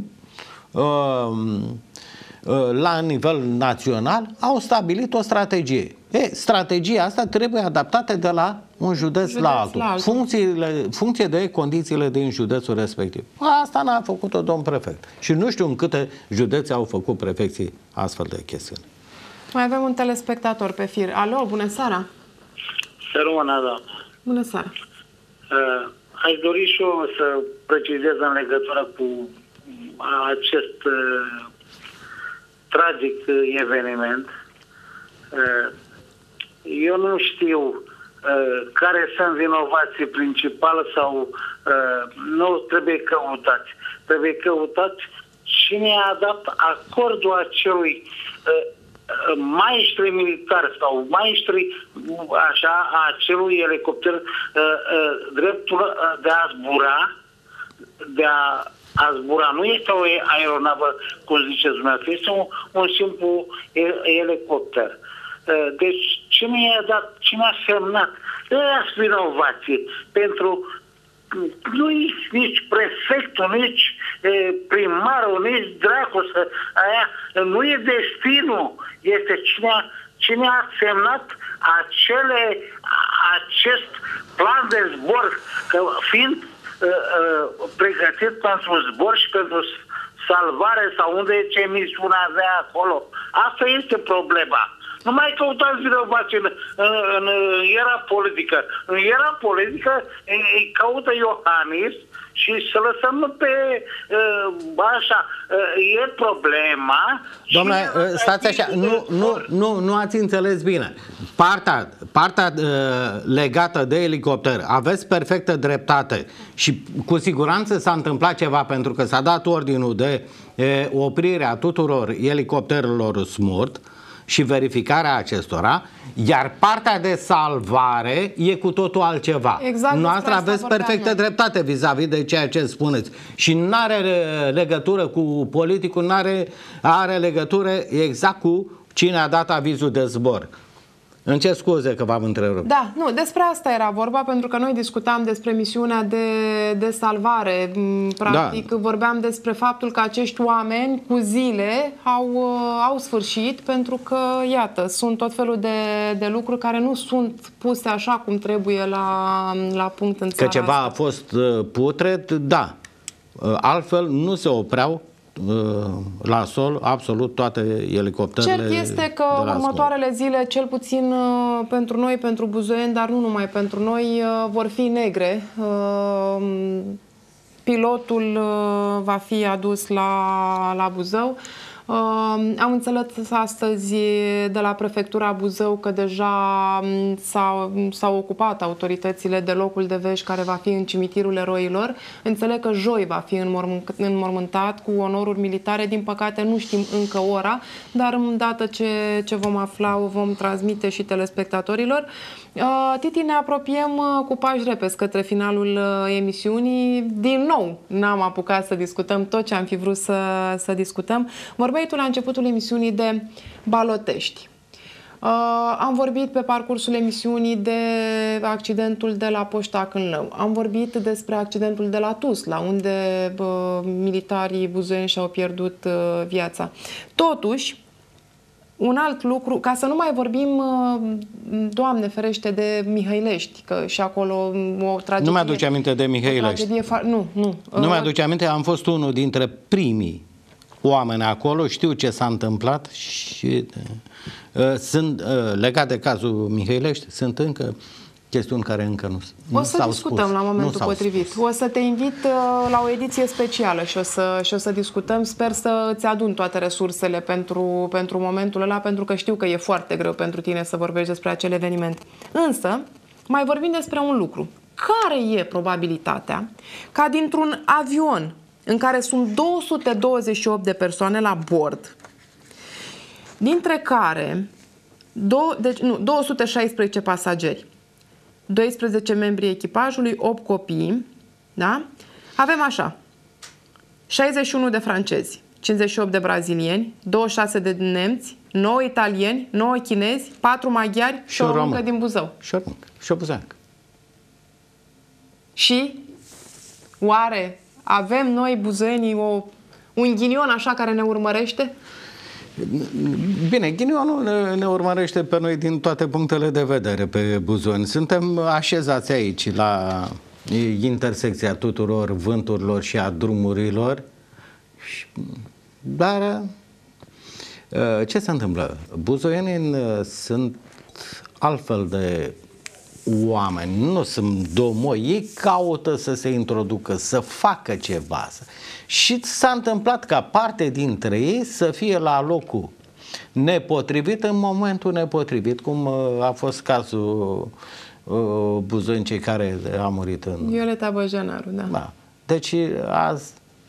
la nivel național au stabilit o strategie. Strategia asta trebuie adaptată de la un județ la altul. Funcție de condițiile din județul respectiv. Asta n-a făcut-o domn prefect. Și nu știu în câte județe au făcut prefecții astfel de chestiuni. Mai avem un telespectator pe fir. Alo, bună seara! Să rămână, da. Bună seara! Aș dori și eu să precizez în legătură cu acest tragic eveniment. Eu nu știu care sunt vinovații principali sau nu trebuie căutați. Trebuie căutați cine a dat acordul acelui maestri militari sau maestri așa, a acelui elicopter dreptul de a zbura, a zbura. Nu este o aeronavă, cum ziceți dumneavoastră, este un simplu elicopter. Deci cine i-a dat, cine a semnat? Ăia sunt vinovații pentru nici prefectul, nici primarul, nici dracu aia, nu e destinul, este cine a semnat acest plan de zbor, că fiind pregătit pentru zbor și pentru salvare sau unde ce misiune avea acolo. Asta este problema. Nu mai căutați vinovați în era politică. În era politică îi caută Iohannis și să lăsăm pe așa, e problema. Doamne, stați așa, nu ați înțeles bine. Partea legată de elicopter, aveți perfectă dreptate și cu siguranță s-a întâmplat ceva pentru că s-a dat ordinul de oprire a tuturor elicopterelor Smurt și verificarea acestora, iar partea de salvare e cu totul altceva. Exact. Noastră aveți perfectă dreptate vis-a-vis de ceea ce spuneți și nu are legătură cu politicul, are legătură exact cu cine a dat avizul de zbor. Îmi cer scuze că v-am întrerupt. Da, nu, despre asta era vorba, pentru că noi discutam despre misiunea de salvare. Practic, vorbeam despre faptul că acești oameni cu zile au sfârșit, pentru că, iată, sunt tot felul de lucruri care nu sunt puse așa cum trebuie la punct în țara Că ceva asta. a fost putred, da. Altfel nu se opreau la sol absolut toate elicopterele. Cert este că următoarele zile, cel puțin pentru noi, pentru buzoieni, dar nu numai pentru noi, vor fi negre. Pilotul va fi adus la Buzău. Am înțeles astăzi de la prefectura Buzău că deja s-au ocupat autoritățile de locul de vești care va fi în cimitirul eroilor. Înțeleg că joi va fi înmormântat cu onoruri militare. Din păcate nu știm încă ora, dar îndată ce vom afla o vom transmite și telespectatorilor. Titi, ne apropiem cu pași repezi către finalul emisiunii. Din nou n-am apucat să discutăm tot ce am fi vrut să discutăm. Vorbeai tu la începutul emisiunii de Balotești. Am vorbit pe parcursul emisiunii de accidentul de la Poșta Cârlău. Am vorbit despre accidentul de la Tuzla, unde militarii buzoieni și-au pierdut viața. Totuși, un alt lucru, ca să nu mai vorbim, Doamne ferește, de Mihăilești, că și acolo o tragedie... Nu mi-aduce aminte de Mihăilești. Nu. Nu mi-aduce aminte, am fost unul dintre primii oameni acolo, știu ce s-a întâmplat și sunt legat de cazul Mihăilești, sunt încă chestiuni care încă nu s-au spus. O să discutăm la momentul potrivit. O să te invit la o ediție specială și o să discutăm. Sper să îți adun toate resursele pentru momentul ăla, pentru că știu că e foarte greu pentru tine să vorbești despre acel eveniment. Însă, mai vorbim despre un lucru. Care e probabilitatea ca dintr-un avion în care sunt 228 de persoane la bord, dintre care 216 pasageri, 12 membri echipajului, 8 copii, da? Avem așa, 61 de francezi, 58 de brazilieni, 26 de nemți, 9 italieni, 9 chinezi, 4 maghiari și o româncă din Buzău. Și o buzeancă. Și oare avem noi buzoienii un ghinion așa care ne urmărește? Bine, ghinionul ne urmărește pe noi din toate punctele de vedere pe buzoni. Suntem așezați aici la intersecția tuturor vânturilor și a drumurilor. Dar ce se întâmplă? Buzoienii sunt altfel de oameni, nu sunt domoi, ei caută să se introducă, să facă ceva. Și s-a întâmplat ca parte dintre ei să fie la locul nepotrivit în momentul nepotrivit, cum a fost cazul Buzoincei care a murit în... Violeta Băjenaru, da. Deci azi...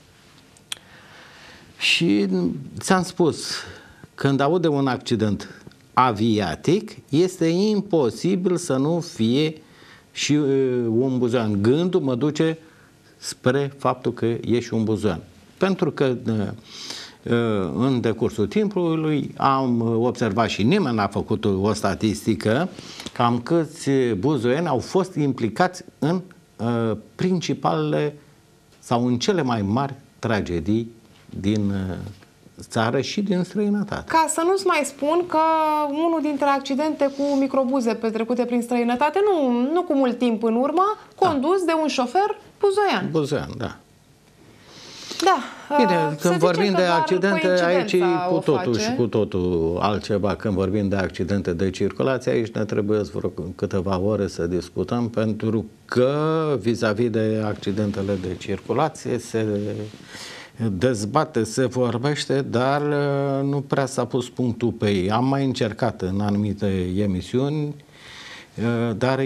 Și ți-am spus, când aud de un accident aviatic, este imposibil să nu fie și un buzoian. Gândul mă duce spre faptul că e și un buzoian. Pentru că în decursul timpului am observat și nimeni n-a făcut o statistică cam câți buzoieni au fost implicați în principalele sau în cele mai mari tragedii din țară și din străinătate. Ca să nu-ți mai spun că unul dintre accidente cu microbuze petrecute prin străinătate, nu cu mult timp în urmă, condus de un șofer buzoian. Buzoian, da. Da. Bine, când vorbim de accidente, aici e cu totul face. și cu totul altceva. Când vorbim de accidente de circulație, aici ne trebuie vreo câteva ore să discutăm, pentru că vis-a-vis de accidentele de circulație se dezbate, se vorbește, dar nu prea s-a pus punctul pe ei. Am mai încercat în anumite emisiuni, dar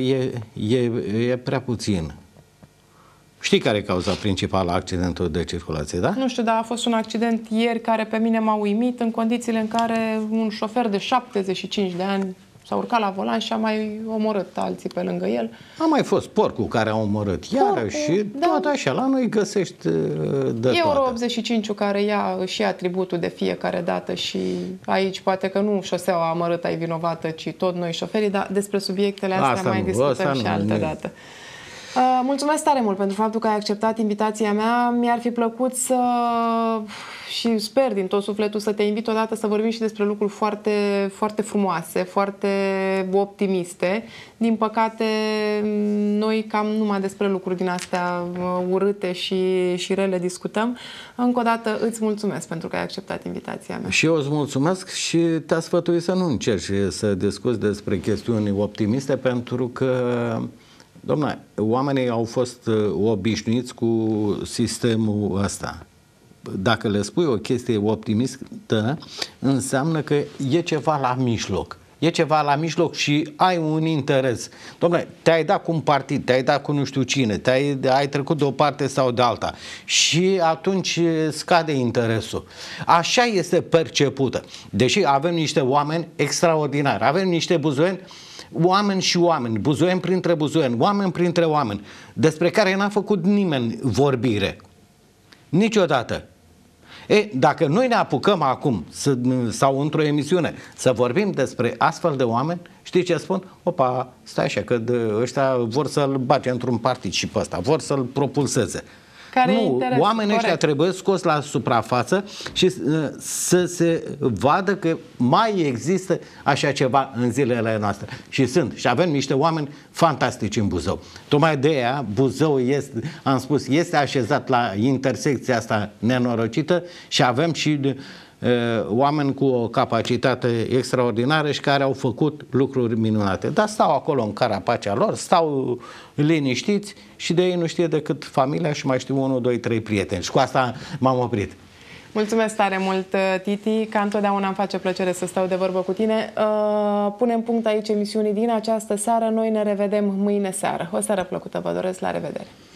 e prea puțin. Știi care e cauza principală a accidentului de circulație, da? Nu știu, dar a fost un accident ieri care pe mine m-a uimit, în condițiile în care un șofer de 75 de ani s-a urcat la volan și a mai omorât alții pe lângă el. A mai fost porcul care a omorât iarăși și tot așa, la noi găsești de Euro toate. 85 care își ia atributul de fiecare dată și aici poate că nu șoseaua amărâtă e vinovată, ci tot noi șoferii, dar despre subiectele astea mai discutăm și altă dată. Mulțumesc tare mult pentru faptul că ai acceptat invitația mea. Mi-ar fi plăcut și sper din tot sufletul să te invit odată să vorbim și despre lucruri foarte, foarte frumoase, foarte optimiste. Din păcate, noi cam numai despre lucruri din astea urâte și rele discutăm. Încă o dată îți mulțumesc pentru că ai acceptat invitația mea. Și eu îți mulțumesc și te-a sfătuit să nu încerci să discuți despre chestiuni optimiste, pentru că dom'le, oamenii au fost obișnuiți cu sistemul ăsta. Dacă le spui o chestie optimistă, înseamnă că e ceva la mijloc. E ceva la mijloc și ai un interes. Dom'le, te-ai dat cu un partid, te-ai dat cu nu știu cine, ai trecut de o parte sau de alta și atunci scade interesul. Așa este percepută. Deși avem niște oameni extraordinari, avem niște buzoieni, oameni și oameni, buzoieni printre buzoieni, oameni printre oameni, despre care n-a făcut nimeni vorbire. Niciodată. Dacă noi ne apucăm acum sau într-o emisiune să vorbim despre astfel de oameni, știi ce spun? Opa, stai așa, că ăștia vor să-l bage într-un partid și pe ăsta, vor să-l propulseze. Nu, oamenii ăștia trebuie scos la suprafață și să se vadă că mai există așa ceva în zilele noastre. Și avem niște oameni fantastici în Buzău. Tocmai de aia Buzău este, am spus, este așezat la intersecția asta nenorocită și avem și oameni cu o capacitate extraordinară și care au făcut lucruri minunate. Dar stau acolo în carapacea lor, stau liniștiți și de ei nu știe decât familia și mai știu 1, 2, 3 prieteni. Și cu asta m-am oprit. Mulțumesc tare mult, Titi, ca întotdeauna îmi face plăcere să stau de vorbă cu tine. Punem punct aici emisiunii din această seară. Noi ne revedem mâine seară. O seară plăcută vă doresc, la revedere!